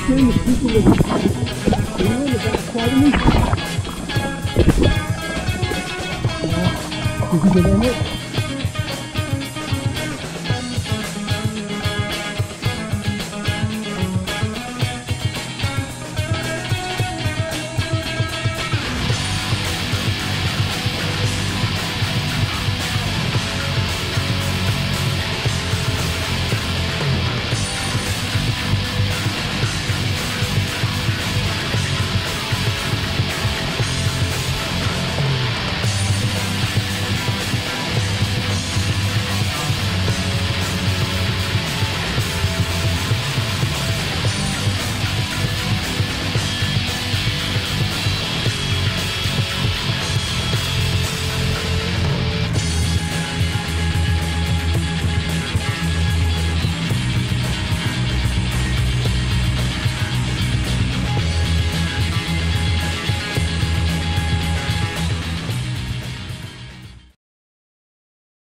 scaring the people that are on the back side of me. Did you get on it?